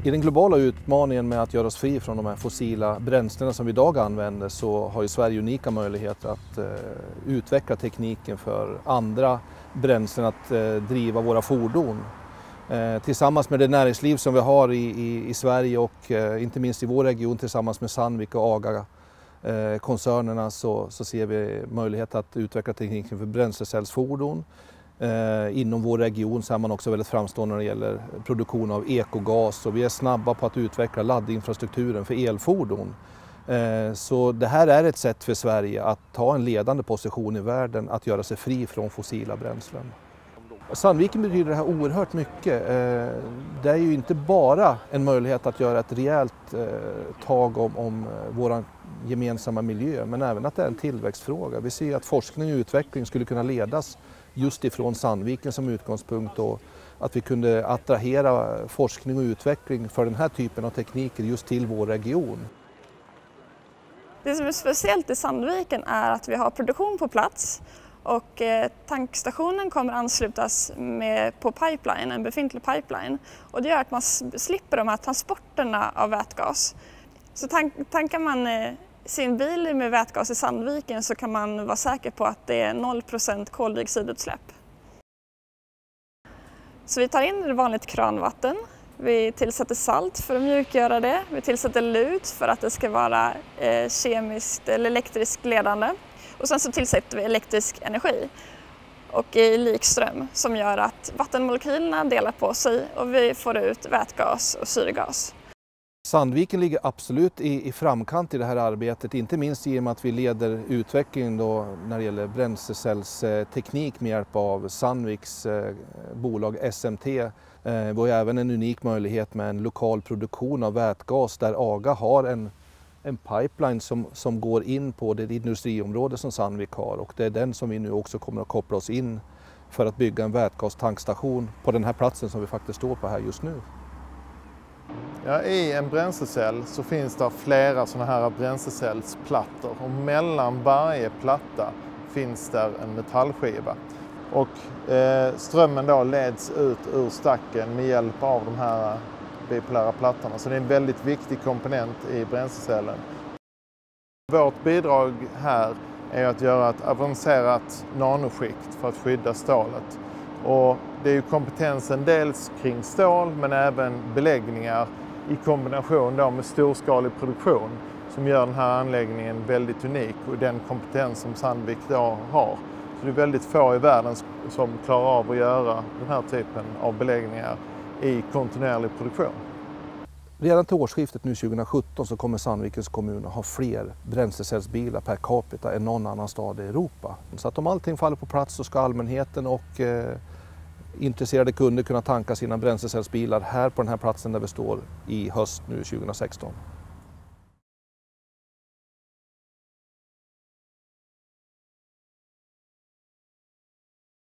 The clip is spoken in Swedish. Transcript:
I den globala utmaningen med att göra oss fri från de här fossila bränslena som vi idag använder så har ju Sverige unika möjligheter att utveckla tekniken för andra bränslen att driva våra fordon. Tillsammans med det näringsliv som vi har i Sverige och inte minst i vår region tillsammans med Sandvik och AGA-koncernerna så ser vi möjlighet att utveckla tekniken för bränslecellsfordon. Inom vår region så är man också väldigt framstående när det gäller produktion av ekogas och vi är snabba på att utveckla laddinfrastrukturen för elfordon. Så det här är ett sätt för Sverige att ta en ledande position i världen att göra sig fri från fossila bränslen. Sandviken betyder det här oerhört mycket. Det är ju inte bara en möjlighet att göra ett rejält tag om vår gemensamma miljö men även att det är en tillväxtfråga. Vi ser att forskning och utveckling skulle kunna ledas just ifrån Sandviken som utgångspunkt och att vi kunde attrahera forskning och utveckling för den här typen av tekniker just till vår region. Det som är speciellt i Sandviken är att vi har produktion på plats och tankstationen kommer anslutas på pipeline, en befintlig pipeline. Och det gör att man slipper de här transporterna av vätgas. Så tankar man sin bil med vätgas i Sandviken så kan man vara säker på att det är 0% koldioxidutsläpp. Så vi tar in vanligt kranvatten, vi tillsätter salt för att mjukgöra det, vi tillsätter lut för att det ska vara kemiskt eller elektriskt ledande och sen så tillsätter vi elektrisk energi och i likström som gör att vattenmolekylerna delar på sig och vi får ut vätgas och syrgas. Sandviken ligger absolut i framkant i det här arbetet, inte minst i och med att vi leder utvecklingen då när det gäller bränslecellsteknik med hjälp av Sandviks bolag SMT. Vi har även en unik möjlighet med en lokal produktion av vätgas där AGA har en pipeline som går in på det industriområde som Sandvik har och det är den som vi nu också kommer att koppla oss in för att bygga en vätgastankstation på den här platsen som vi faktiskt står på här just nu. Ja, i en bränslecell så finns det flera sådana här bränslecellsplattor och mellan varje platta finns där en metallskiva. Och strömmen då leds ut ur stacken med hjälp av de här bipolära plattorna. Så det är en väldigt viktig komponent i bränslecellen. Vårt bidrag här är att göra ett avancerat nanoskikt för att skydda stålet. Och det är ju kompetensen dels kring stål men även beläggningar i kombination då med storskalig produktion som gör den här anläggningen väldigt unik och den kompetens som Sandvik då har. Så det är väldigt få i världen som klarar av att göra den här typen av beläggningar i kontinuerlig produktion. Redan till årsskiftet nu 2017 så kommer Sandvikens kommun att ha fler bränslecellsbilar per capita än någon annan stad i Europa. Så att om allting faller på plats så ska allmänheten och intresserade kunder kunna tanka sina bränslecellsbilar här på den här platsen där vi står i höst nu 2016.